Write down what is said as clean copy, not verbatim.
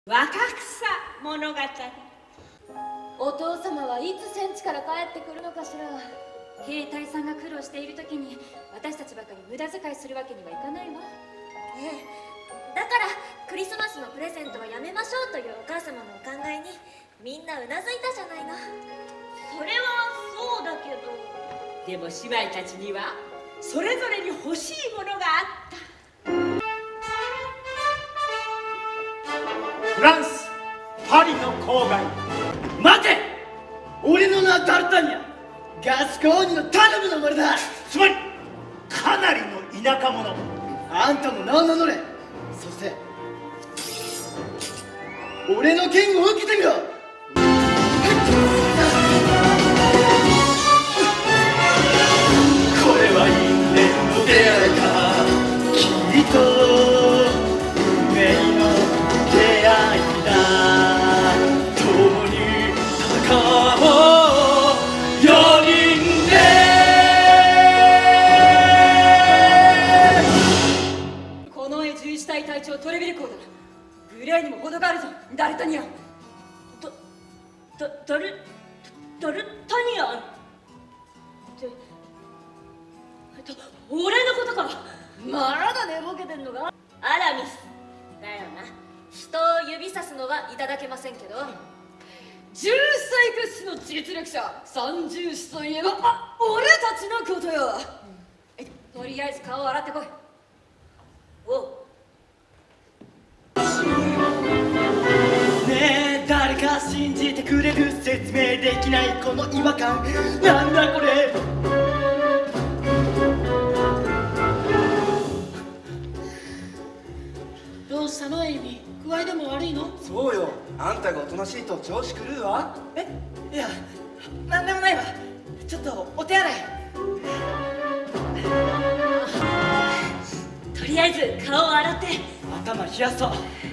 若草物語。 お父様はいつ戦地から帰ってくるのかしら。 兵隊さんが苦労している時に私たちばかり無駄遣いするわけにはいかないわ。 ええ、だからクリスマスのプレゼントはやめましょうというお母様のお考えにみんなうなずいたじゃないの。 それはそうだけど、でも姉妹たちにはそれぞれに欲しいものがあった。 フランス・パリの郊外。 待て！俺の名はダルタニア、ガスコーニの頼むの森だ。 つまりかなりの田舎者。 あんたも名を名乗れ。そして俺の剣を受けてみろ。これは因縁の出会いか、きっと運命の出会いだ。共に戦おう4人で。 この絵11体隊長トレビルコーだ。グレーにも程があるぞダルタニアン。 ダルタニアンって俺のことか。 まだ寝ぼけてんのか。アラミスだよな。人を指さすのはいただけませんけど、 10歳屈指の実力者三重士といえば俺たちのことよ。とりあえず顔を洗ってこい。 おう。 ねえ誰か信じてくれる？説明できないこの違和感、なんだこれ。 どうしたのエイミ？具合でも悪いの？ そうよ、あんたがおとなしいと調子狂うわ。 いや、なんでもないわ。ちょっとお手洗い。 とりあえず顔を洗って。 頭冷やそう。